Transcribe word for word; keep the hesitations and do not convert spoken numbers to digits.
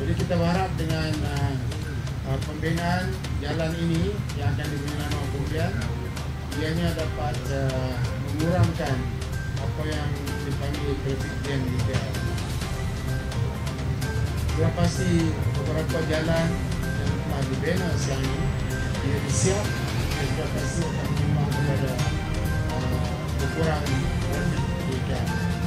Jadi kita berharap dengan uh, uh, pembinaan jalan ini yang akan dibina kemudian, ianya dapat uh, mengurangkan apa yang dipanggil traffic jam di K L. Sudah pasti beberapa jalan yang telah dibina sekarang ini dia disiap, dia sudah pasti akan menyumbang kepada uh, kekurangan di K L.